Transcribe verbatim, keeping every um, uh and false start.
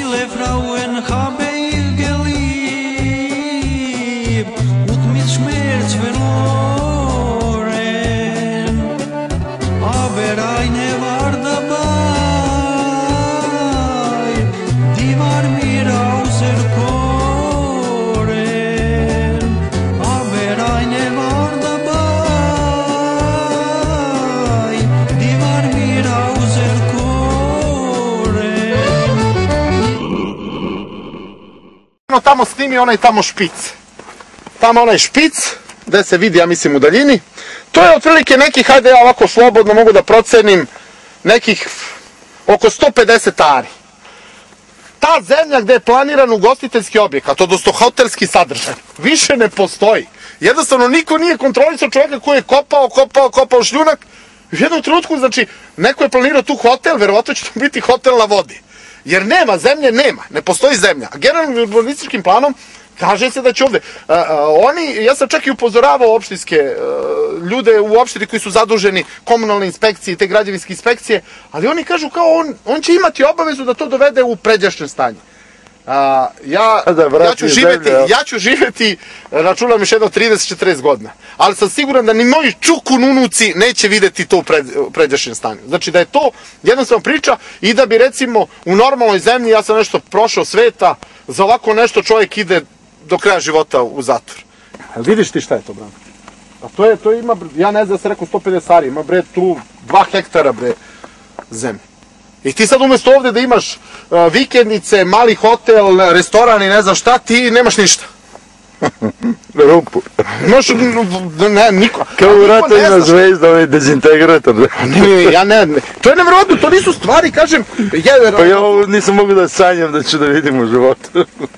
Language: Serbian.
viele Frauen habe ich geliebt und mit Schmerz verloren, aber eine war dabei, die war mir auserkoren, aber eine war dabei, die war mir auserkoren. Tamo snimi onaj tamo špic. Tamo onaj špic, gde se vidi, ja mislim, u daljini. To je otprilike nekih, hajde ja ovako slobodno mogu da procenim, nekih oko sto pedeset ari. Ta zemlja gde je planiran ugostiteljski objekat, odnosno hotelski sadržaj, više ne postoji. Jednostavno niko nije kontrolisao čovjeka koji je kopao, kopao, kopao šljunak. U jednom trenutku, znači, neko je planirao tu hotel, verovatno će to biti hotel na vodi. Jer nema, zemlje nema, ne postoji zemlja. A generalnim urbanističkim planom kaže se da će ovde. A, a, oni, ja sam čak i upozoravao opštinske a, ljude u opštini koji su zaduženi komunalne inspekcije i te građevinske inspekcije, ali oni kažu kao on, on će imati obavezu da to dovede u pređašnje stanje. A, ja, ja, ću živeti, ja ću živeti, računam još jedno trideset do četrdeset godina, ali sam siguran da ni moji čukun unuci neće videti to u pred, pređašnjem stanju. Znači da je to jednostavno priča i da bi recimo u normalnoj zemlji, ja sam nešto prošao sveta, za ovako nešto čovjek ide do kraja života u zatvor. Vidiš ti šta je to, Branko? A to je, to ima, ja ne znam da se rekao sto pedeset ari, ima bre tu dva hektara bre zemlje. I ti sad umjesto ovdje da imaš uh, vikendice, mali hotel, restoran i ne znam šta, ti nemaš ništa. Rupu. Imaš, ne, niko. Kao u Ratovima zvezda, ovaj dezintegrator. Ne, ja ne, ne. To je nevjerojatno, to nisu stvari, kažem. Je, pa ja ovo nisam mogu da sanjam da ću da vidim u životu.